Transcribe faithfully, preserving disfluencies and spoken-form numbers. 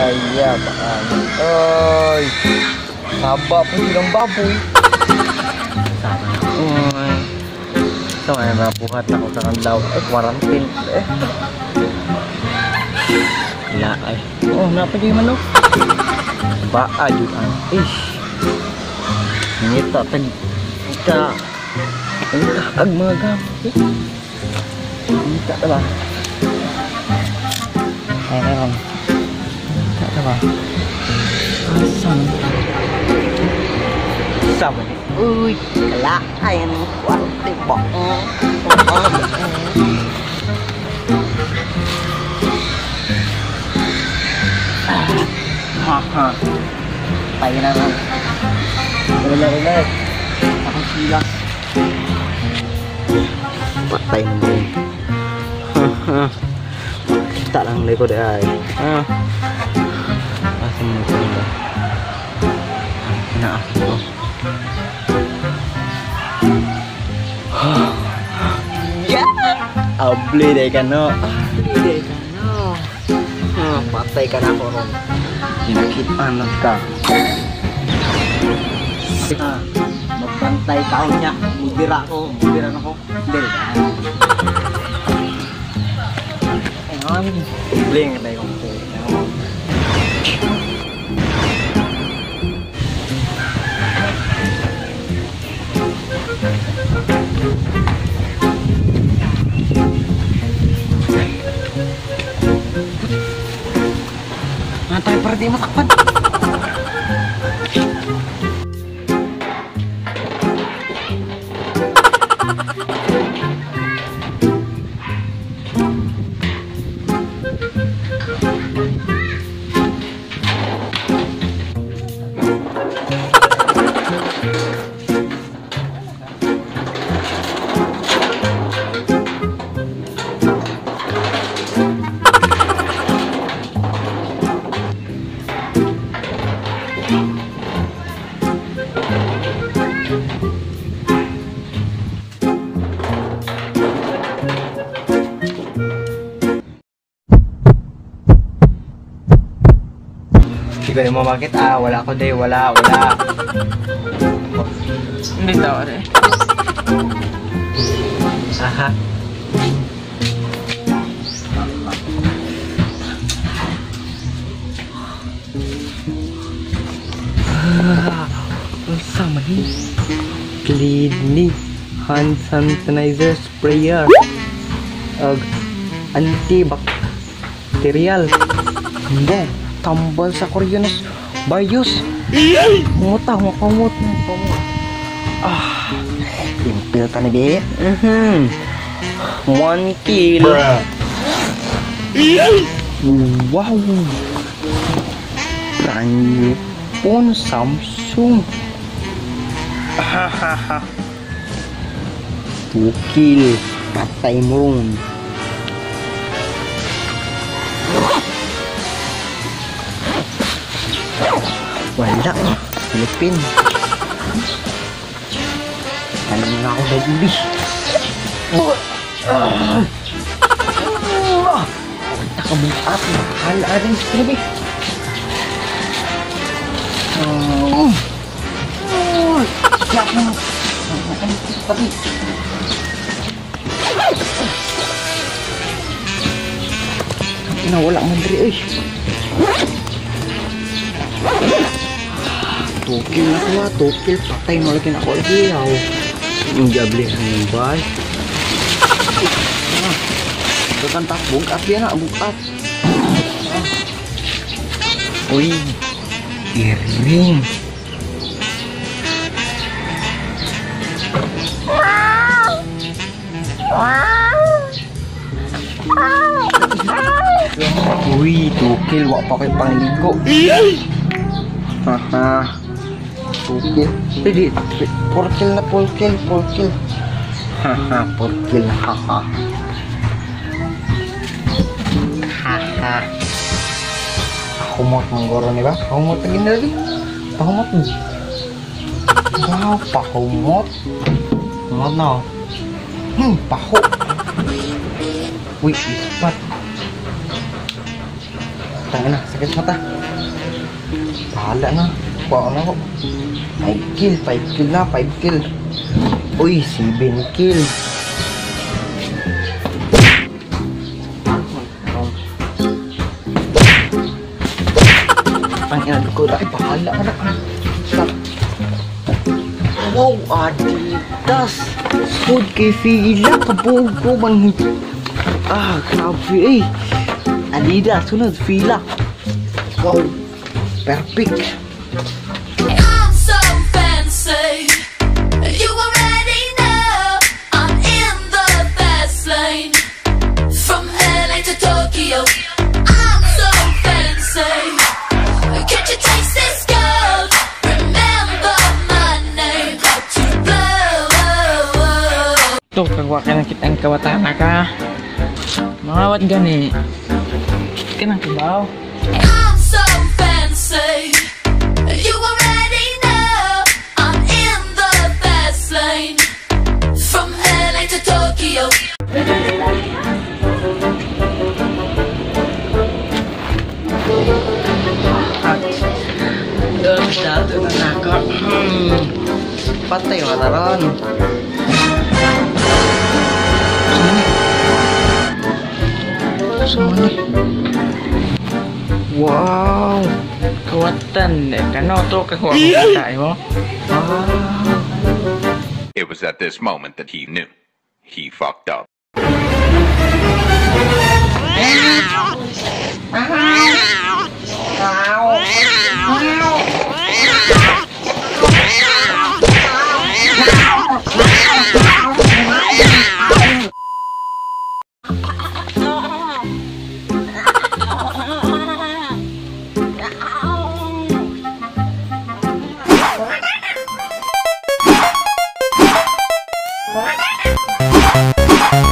Kaya baan. Ay. Haba po silang baboy. Sana. Uy. Ito ay mapuhat ako sa kandaw. Ay, quarantine. Eh. Wala ay. Oh, napad yung manok. Baa yun ang. Ish. Ngita tag. Ngita. Ngita ag mga gamit. Ngita diba? Ay, meron. Ngita diba? Asam. Asam. Uy. Wala. Ayan. Kuwarte po. Haha. Tayo na lang. Ulit-ulit. Ako silas. Patay na mo. Haha. Kita lang likod ay. Ah. Asa mo ito ba? Inaas ko. Yeah! Abli deh ka no. Abli deh ka no. Ah, patay ka na ako ron. Pinakitaan lang ka. Ah, magbantay taon niya. Mudira ko. Mudira na ko. Hindi. Ayun. Bling na tayo. Tayo para di matakpan. Hindi ko mo makit ah, wala ko day, wala, wala. Hindi tao rin. Aha. Ah, ang sama ni Cleanly hand sanitizer sprayer ag antibacterial. Hindi tambal sa Coriolis virus. Mutah mo pamut mo pamut. Ah, impil ta ni be. Mhm. one kilo. Wow. Brand new phone Samsung. Hahaha. two kilo patay mo ron. Wala, Pilipin. Ano na ako sa Jubi? Punta ka mong up, mahal rin sa Jubi. Siyak mo. Pati. Wala mo diri eh. Tukil na ko ah, tukil. Patay mo lagi na ako lagi. Ang jabli ang bay. Kakantak bungkat yan na, bungkat. Uy, iring. Uy, tukil. Wak pa kayo pangligo. Haha. Tukil. Jadi, porkil na porkil, porkil. Haha, porkil. Haha. Haha. Pahumot manggoro nih ba? Pahumot lagi na lagi. Pahumot nih. Wow, pahumot. Pahumot na. Hmm, paho. Wih, ispat. Tangin na, sakit mata. Bahala na. Kuha na ako. five kill, five kill na, five kill. Uy, seven kill. Pangyan ko na. Ay, bahala ka na. Wow, Adidas. Food kay Fila. Kabuog ko man. Ah, grabe eh. Adidas, sunod, Fila. Wow, perfect. I'm so fancy. You already know I'm in the fast lane. From L A to Tokyo, I'm so fancy. Can't you taste this gold? Remember my name, how to blow. Ito, kagwa ka ng kitang kawatana ka. Mga wat gani. Kit ka ng kibaw. I'm so fancy. You already know I'm in the fast lane. From L A to Tokyo. Aduh, masyado na naka. Hmm. Patay mo na ron. Saan ni? Wow! Kawatan. Eh, kano to kagwa mo katay mo? Ah. It was at this moment that he knew. He fucked up. What?